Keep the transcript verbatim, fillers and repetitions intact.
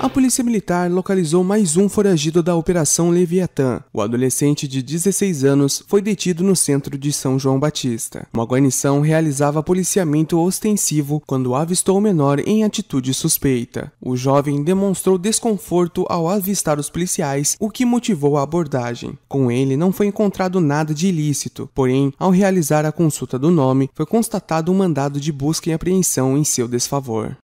A polícia militar localizou mais um foragido da Operação Leviatã. O adolescente de dezesseis anos foi detido no centro de São João Batista. Uma guarnição realizava policiamento ostensivo quando avistou o menor em atitude suspeita. O jovem demonstrou desconforto ao avistar os policiais, o que motivou a abordagem. Com ele não foi encontrado nada de ilícito, porém, ao realizar a consulta do nome, foi constatado um mandado de busca e apreensão em seu desfavor.